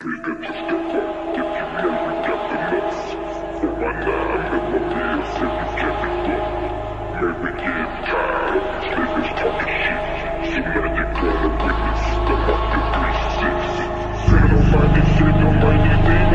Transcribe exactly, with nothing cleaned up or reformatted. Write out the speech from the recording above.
We got to step up, if you know we got the nuts. For right now, I'm in my bills, if you can't be booked. Man, we get tired of these niggas talking shit. So now you're gonna witness the market three six. Say don't mind this shit, don't mind this.